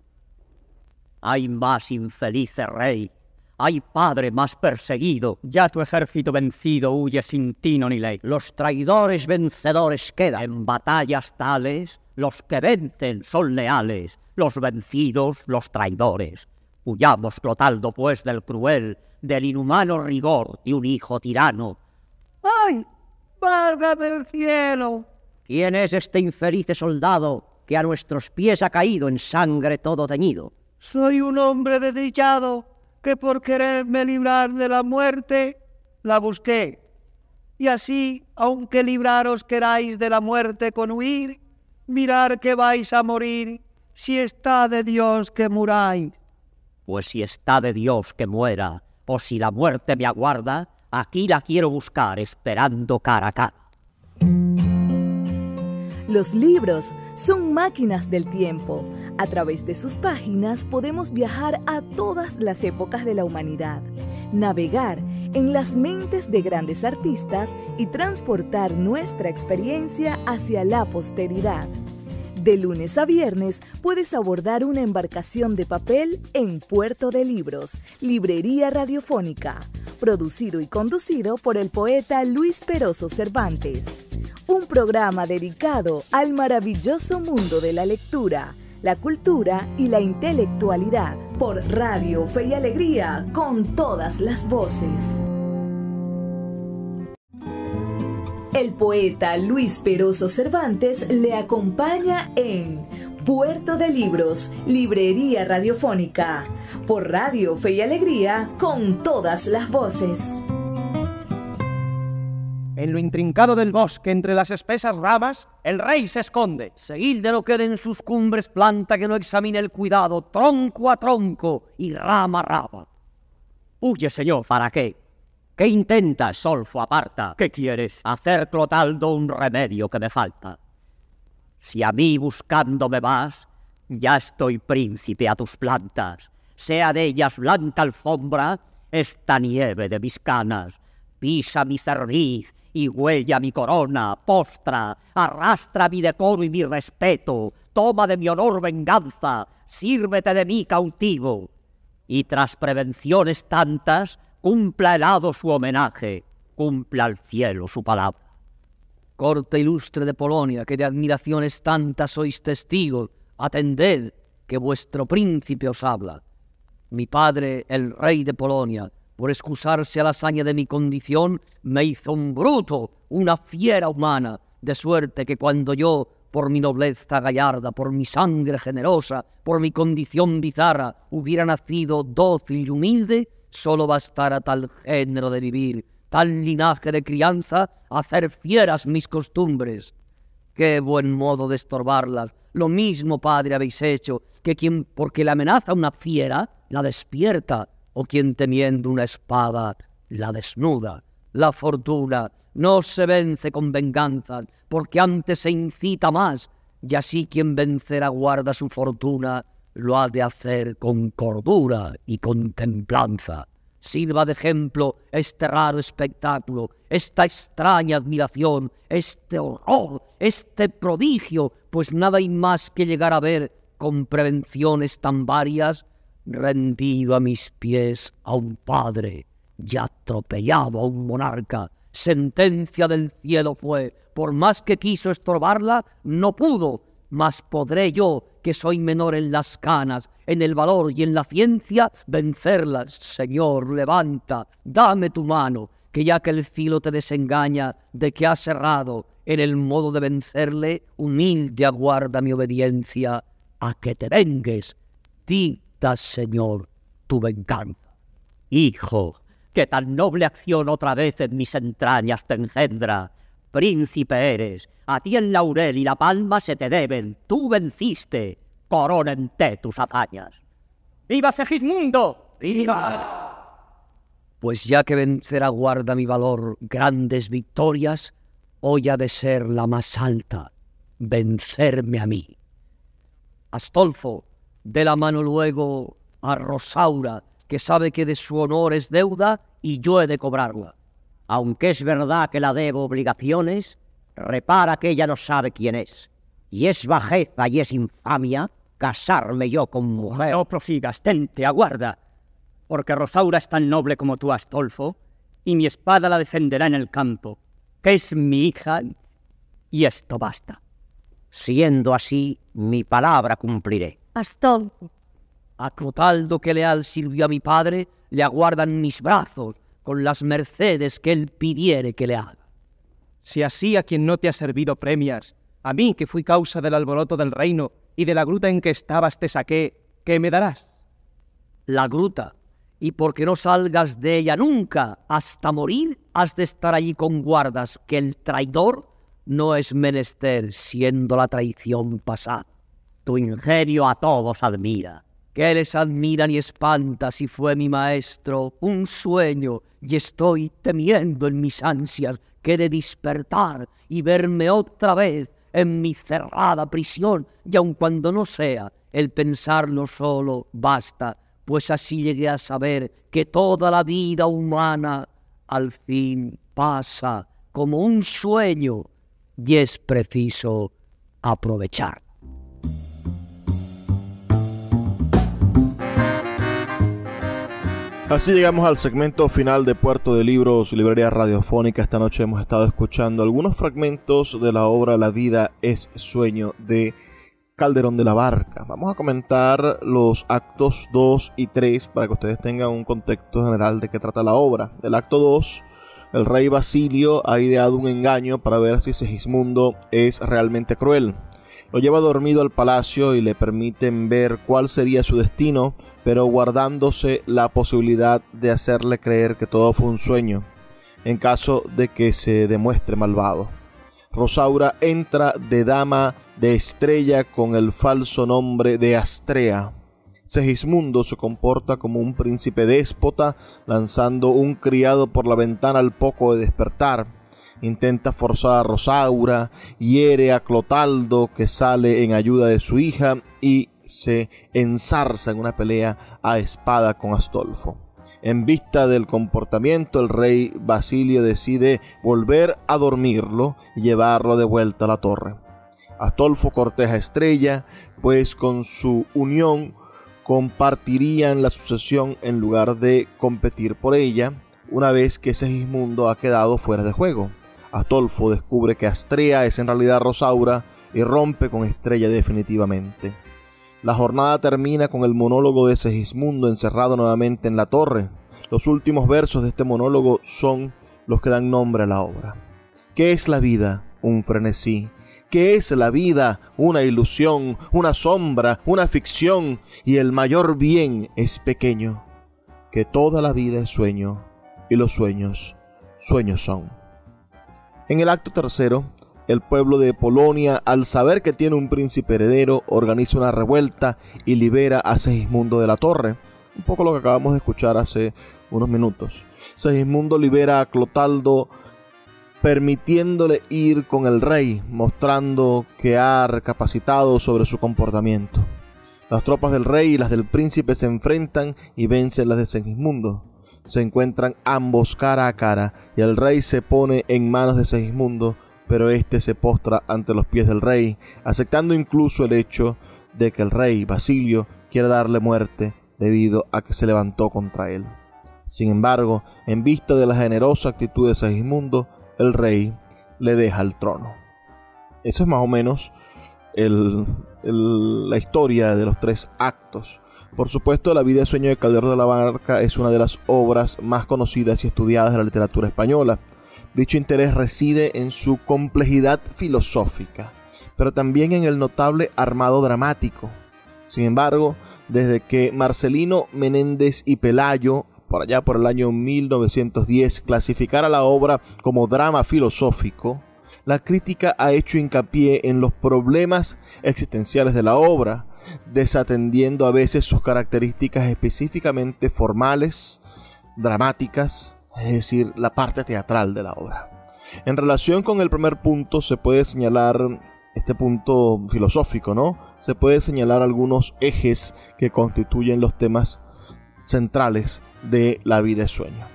Hay más infelice rey, hay padre más perseguido. Ya tu ejército vencido huye sin tino ni ley. Los traidores vencedores quedan. En batallas tales, los que vencen son leales, los vencidos los traidores. Huyamos, Clotaldo, pues, del cruel, del inhumano rigor de un hijo tirano. ¡Ay! ¡Válgame el cielo! ¿Quién es este infeliz soldado que a nuestros pies ha caído en sangre todo teñido? Soy un hombre desdichado que por quererme librar de la muerte la busqué. Y así, aunque libraros queráis de la muerte con huir, mirar que vais a morir, si está de Dios que muráis. Pues si está de Dios que muera, o si la muerte me aguarda, aquí la quiero buscar esperando cara a cara. Los libros son máquinas del tiempo. A través de sus páginas podemos viajar a todas las épocas de la humanidad, navegar en las mentes de grandes artistas y transportar nuestra experiencia hacia la posteridad. De lunes a viernes puedes abordar una embarcación de papel en Puerto de Libros, Librería Radiofónica, producido y conducido por el poeta Luis Peroso Cervantes. Un programa dedicado al maravilloso mundo de la lectura, la cultura y la intelectualidad, por Radio Fe y Alegría, con todas las voces. El poeta Luis Peroso Cervantes le acompaña en Puerto de Libros, Librería Radiofónica, por Radio Fe y Alegría, con todas las voces. En lo intrincado del bosque, entre las espesas ramas, el rey se esconde. Seguid de lo que en sus cumbres planta, que no examine el cuidado, tronco a tronco y rama a rama. Huye, señor, ¿para qué? ¿Qué intentas, Solfo, aparta? ¿Qué quieres? Hacer Clotaldo un remedio que me falta. Si a mí buscándome vas, ya estoy príncipe a tus plantas. Sea de ellas blanca alfombra esta nieve de mis canas. Pisa mi cerviz y huella mi corona, postra, arrastra mi decoro y mi respeto, toma de mi honor venganza, sírvete de mí cautivo. Y tras prevenciones tantas, cumpla el hado su homenaje, cumpla al cielo su palabra. Corte ilustre de Polonia, que de admiraciones tantas sois testigos, atended, que vuestro príncipe os habla. Mi padre, el rey de Polonia, por excusarse a la hazaña de mi condición, me hizo un bruto, una fiera humana, de suerte que cuando yo, por mi nobleza gallarda, por mi sangre generosa, por mi condición bizarra, hubiera nacido dócil y humilde, solo bastara tal género de vivir, tal linaje de crianza, hacer fieras mis costumbres. Qué buen modo de estorbarlas. Lo mismo, padre, habéis hecho, que quien porque le amenaza una fiera, la despierta, o quien teniendo una espada, la desnuda. La fortuna no se vence con venganzas, porque antes se incita más, y así quien vencerá guarda su fortuna, lo ha de hacer con cordura y con templanza. Sirva de ejemplo este raro espectáculo, esta extraña admiración, este horror, este prodigio, pues nada hay más que llegar a ver con prevenciones tan varias, rendido a mis pies a un padre y atropellado a un monarca. Sentencia del cielo fue, por más que quiso estorbarla, no pudo, mas podré yo, que soy menor en las canas, en el valor y en la ciencia, vencerlas. Señor, levanta, dame tu mano, que ya que el filo te desengaña de que has errado en el modo de vencerle, humilde aguarda mi obediencia a que te vengues. Dicta, Señor, tu venganza. Hijo, que tan noble acción otra vez en mis entrañas te engendra. Príncipe eres, a ti el laurel y la palma se te deben, tú venciste, corónente tus hazañas. ¡Viva Segismundo! ¡Viva! Pues ya que vencer aguarda mi valor grandes victorias, hoy ha de ser la más alta, vencerme a mí. Astolfo, de la mano luego a Rosaura, que sabe que de su honor es deuda y yo he de cobrarla. Aunque es verdad que la debo obligaciones, repara que ella no sabe quién es. Y es bajeza y es infamia casarme yo con mujer. No prosigas, tente, aguarda. Porque Rosaura es tan noble como tú, Astolfo, y mi espada la defenderá en el campo, que es mi hija, y esto basta. Siendo así, mi palabra cumpliré. Astolfo. A Clotaldo, que leal sirvió a mi padre, le aguardan mis brazos, con las mercedes que él pidiere que le haga. Si así a quien no te ha servido premias, a mí que fui causa del alboroto del reino y de la gruta en que estabas te saqué, ¿qué me darás? La gruta, y porque no salgas de ella nunca, hasta morir, has de estar allí con guardas, que el traidor no es menester, siendo la traición pasada. Tu ingenio a todos admira. Que les admiran y espanta si fue mi maestro un sueño, y estoy temiendo en mis ansias que de despertar y verme otra vez en mi cerrada prisión, y aun cuando no sea, el pensarlo solo basta, pues así llegué a saber que toda la vida humana al fin pasa como un sueño y es preciso aprovechar. Así llegamos al segmento final de Puerto de Libros, librería radiofónica. Esta noche hemos estado escuchando algunos fragmentos de la obra La vida es sueño de Calderón de la Barca. Vamos a comentar los actos dos y tres para que ustedes tengan un contexto general de qué trata la obra. El acto dos, el rey Basilio ha ideado un engaño para ver si Segismundo es realmente cruel. Lo lleva dormido al palacio y le permiten ver cuál sería su destino, pero guardándose la posibilidad de hacerle creer que todo fue un sueño, en caso de que se demuestre malvado. Rosaura entra de dama de estrella con el falso nombre de Astrea. Segismundo se comporta como un príncipe déspota, lanzando un criado por la ventana al poco de despertar. Intenta forzar a Rosaura, hiere a Clotaldo, que sale en ayuda de su hija, y se enzarza en una pelea a espada con Astolfo. En vista del comportamiento, el rey Basilio decide volver a dormirlo y llevarlo de vuelta a la torre. Astolfo corteja a Estrella, pues con su unión compartirían la sucesión en lugar de competir por ella, una vez que Segismundo ha quedado fuera de juego. Astolfo descubre que Astrea es en realidad Rosaura y rompe con Estrella definitivamente. La jornada termina con el monólogo de Segismundo encerrado nuevamente en la torre. Los últimos versos de este monólogo son los que dan nombre a la obra. ¿Qué es la vida? Un frenesí. ¿Qué es la vida? Una ilusión, una sombra, una ficción, y el mayor bien es pequeño. Que toda la vida es sueño, y los sueños, sueños son. En el acto tercero, el pueblo de Polonia, al saber que tiene un príncipe heredero, organiza una revuelta y libera a Segismundo de la torre. Un poco lo que acabamos de escuchar hace unos minutos. Segismundo libera a Clotaldo, permitiéndole ir con el rey, mostrando que ha recapacitado sobre su comportamiento. Las tropas del rey y las del príncipe se enfrentan y vencen las de Segismundo. Se encuentran ambos cara a cara y el rey se pone en manos de Segismundo, pero este se postra ante los pies del rey, aceptando incluso el hecho de que el rey Basilio quiere darle muerte debido a que se levantó contra él. Sin embargo, en vista de la generosa actitud de Segismundo, el rey le deja el trono. Eso es más o menos el, el, la historia de los tres actos. Por supuesto, La vida y sueño de Calderón de la Barca es una de las obras más conocidas y estudiadas de la literatura española. Dicho interés reside en su complejidad filosófica, pero también en el notable armado dramático. Sin embargo, desde que Marcelino Menéndez y Pelayo, por allá por el año mil novecientos diez, clasificara la obra como drama filosófico, la crítica ha hecho hincapié en los problemas existenciales de la obra, desatendiendo a veces sus características específicamente formales, dramáticas, es decir, la parte teatral de la obra. En relación con el primer punto, se puede señalar este punto filosófico, ¿no? Se puede señalar algunos ejes que constituyen los temas centrales de La vida y sueño.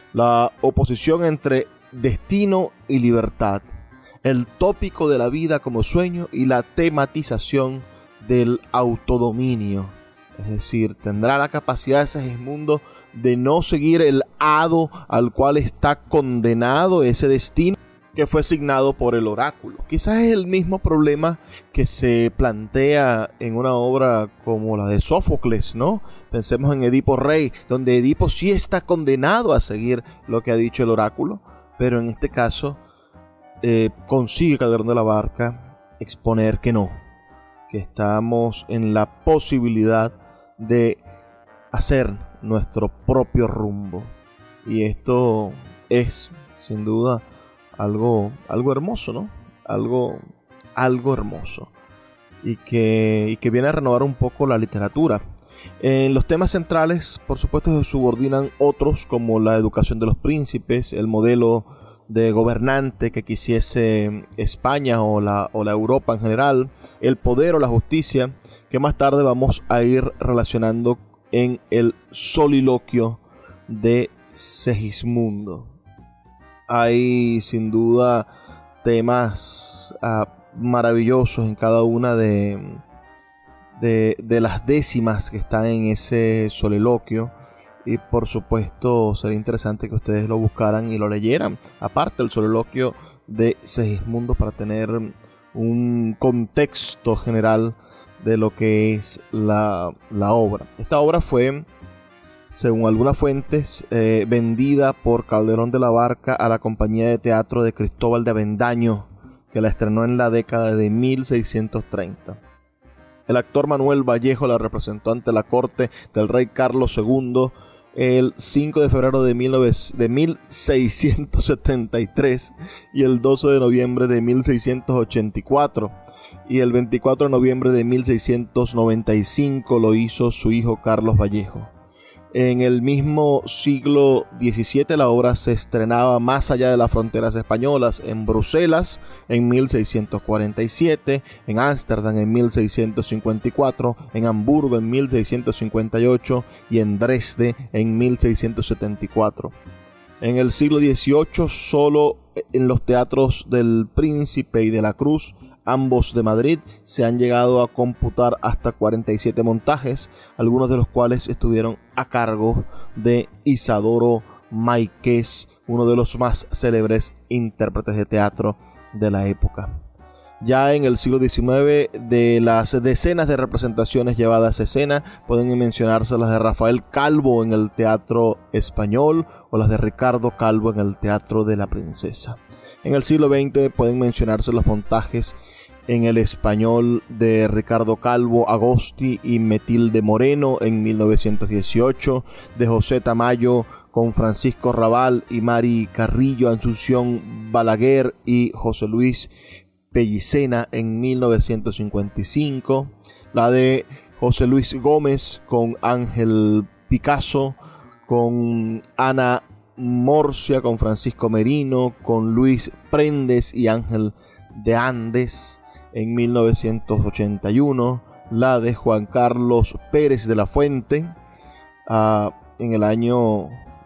La oposición entre destino y libertad, el tópico de la vida como sueño y la tematización del autodominio. Es decir, tendrá la capacidad de Segismundo de no seguir el hado al cual está condenado, ese destino que fue asignado por el oráculo. Quizás es el mismo problema que se plantea en una obra como la de Sófocles, ¿no? Pensemos en Edipo Rey, donde Edipo sí está condenado a seguir lo que ha dicho el oráculo, pero en este caso eh, consigue Calderón de la Barca exponer que no, que estamos en la posibilidad de hacer nuestro propio rumbo. Y esto es, sin duda, algo, algo hermoso, ¿no? Algo, algo hermoso. Y que, y que viene a renovar un poco la literatura. En los temas centrales, por supuesto, se subordinan otros como la educación de los príncipes, el modelo de gobernante que quisiese España o la, o la Europa en general, el poder o la justicia, que más tarde vamos a ir relacionando en el soliloquio de Segismundo. Hay sin duda temas uh, maravillosos en cada una de, de, de las décimas que están en ese soliloquio, y por supuesto sería interesante que ustedes lo buscaran y lo leyeran, aparte del soliloquio de Segismundo, para tener un contexto general de lo que es la, la obra. Esta obra fue, según algunas fuentes, eh, vendida por Calderón de la Barca a la compañía de teatro de Cristóbal de Avendaño, que la estrenó en la década de mil seiscientos treinta. El actor Manuel Vallejo la representó ante la corte del rey Carlos segundo el cinco de febrero de, de mil seiscientos setenta y tres y el doce de noviembre de mil seiscientos ochenta y cuatro, y el veinticuatro de noviembre de mil seiscientos noventa y cinco lo hizo su hijo Carlos Vallejo. En el mismo siglo diecisiete la obra se estrenaba más allá de las fronteras españolas, en Bruselas en mil seiscientos cuarenta y siete, en Ámsterdam en mil seiscientos cincuenta y cuatro, en Hamburgo en mil seiscientos cincuenta y ocho y en Dresde en mil seiscientos setenta y cuatro. En el siglo dieciocho, solo en los teatros del Príncipe y de la Cruz, ambos de Madrid, se han llegado a computar hasta cuarenta y siete montajes, algunos de los cuales estuvieron a cargo de Isadoro Máiquez, uno de los más célebres intérpretes de teatro de la época. Ya en el siglo diecinueve, de las decenas de representaciones llevadas a escena, pueden mencionarse las de Rafael Calvo en el Teatro Español o las de Ricardo Calvo en el Teatro de la Princesa. En el siglo veinte pueden mencionarse los montajes en el Español de Ricardo Calvo, Agosti y Metilde Moreno en mil novecientos dieciocho, de José Tamayo con Francisco Rabal y Mari Carrillo, Asunción Balaguer y José Luis Pellicena en mil novecientos cincuenta y cinco, la de José Luis Gómez con Ángel Picasso, con Ana Morcia, con Francisco Merino, con Luis Prendes y Ángel de Andes en mil novecientos ochenta y uno, la de Juan Carlos Pérez de la Fuente uh, en el año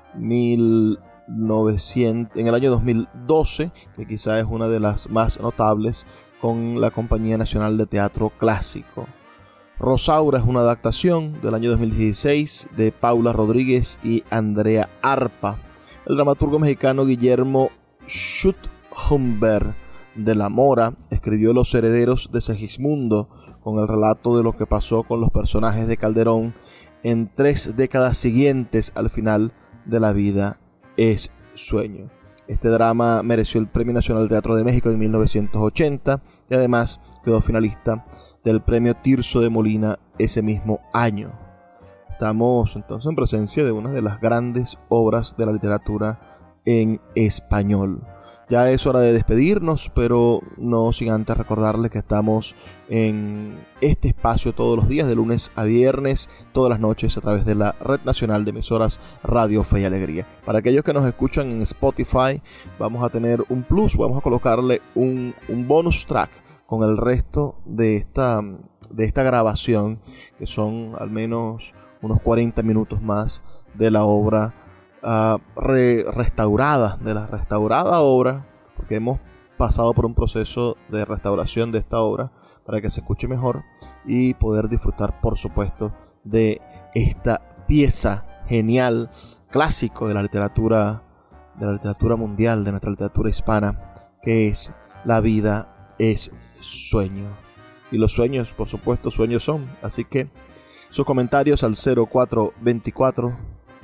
mil novecientos, en el año dos mil doce, que quizá es una de las más notables, con la Compañía Nacional de Teatro Clásico. Rosaura es una adaptación del año dos mil dieciséis de Paula Rodríguez y Andrea Arpa. El dramaturgo mexicano Guillermo Schutzhumberg de la Mora escribió Los herederos de Segismundo, con el relato de lo que pasó con los personajes de Calderón en tres décadas siguientes al final de La vida es sueño. Este drama mereció el Premio Nacional de Teatro de México en mil novecientos ochenta y además quedó finalista del Premio Tirso de Molina ese mismo año. Estamos entonces en presencia de una de las grandes obras de la literatura en español. Ya es hora de despedirnos, pero no sin antes recordarles que estamos en este espacio todos los días, de lunes a viernes, todas las noches, a través de la Red Nacional de Emisoras Radio Fe y Alegría. Para aquellos que nos escuchan en Spotify, vamos a tener un plus, vamos a colocarle un, un bonus track con el resto de esta, de esta grabación, que son al menos unos cuarenta minutos más de la obra Uh, re restaurada, de la restaurada obra, porque hemos pasado por un proceso de restauración de esta obra para que se escuche mejor y poder disfrutar, por supuesto, de esta pieza genial, clásico de la literatura, de la literatura mundial, de nuestra literatura hispana, que es La vida es sueño. Y los sueños, por supuesto, sueños son. Así que sus comentarios al cero cuatro veinticuatro,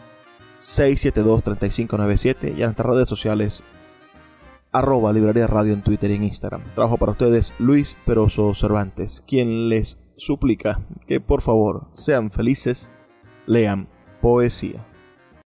seis siete dos, tres cinco nueve siete y en nuestras redes sociales arroba Librería Radio en Twitter y en Instagram. Trabajo para ustedes Luis Peroso Cervantes, quien les suplica que por favor sean felices, lean poesía.